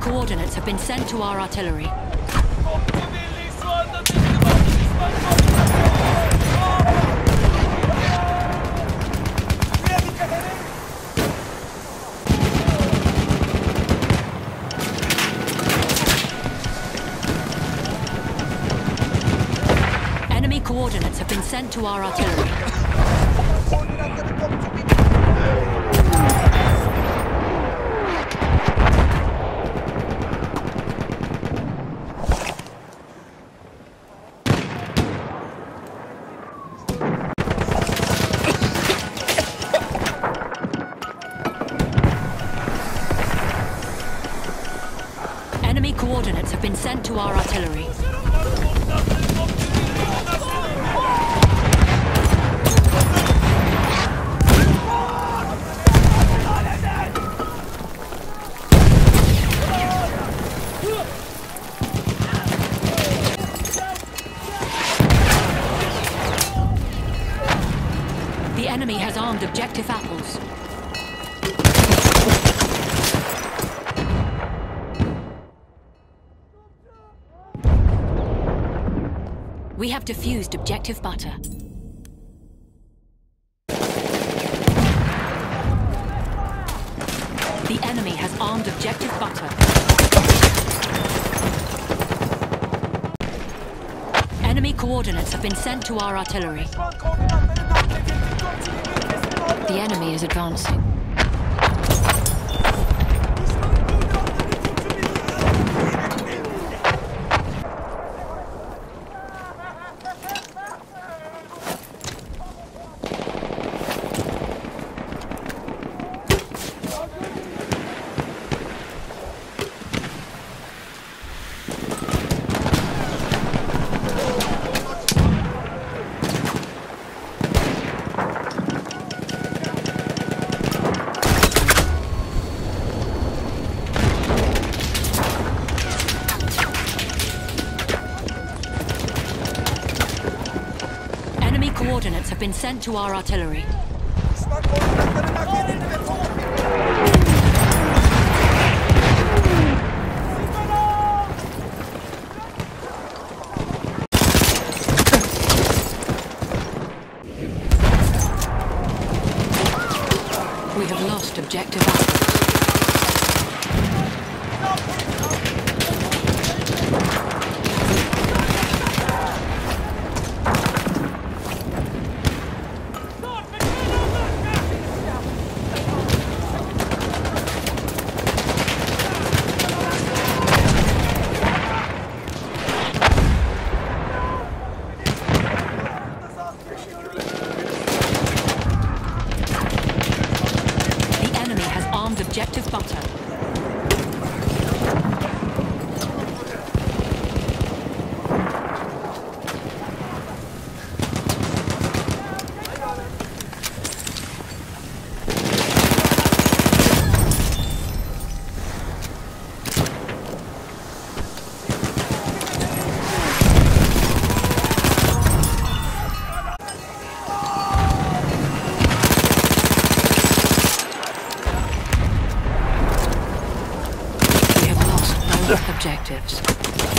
coordinates have been sent to our artillery. Enemy coordinates have been sent to our artillery. Enemy coordinates have been sent to our artillery. The enemy has armed objective apples. We have defused objective butter. The enemy has armed objective butter. Enemy coordinates have been sent to our artillery. The enemy is advancing. Coordinates have been sent to our artillery. We have lost objective apples. Objective butter. Objectives.